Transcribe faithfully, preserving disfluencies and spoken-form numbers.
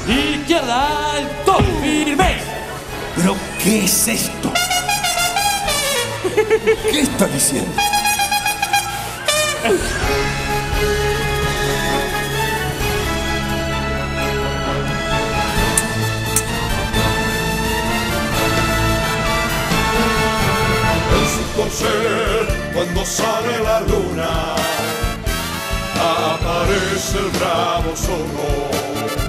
Izquierda, alto, firme. ¿Pero qué es esto? ¿Qué está diciendo? En su corcel, cuando sale la luna, aparece el bravo zorro.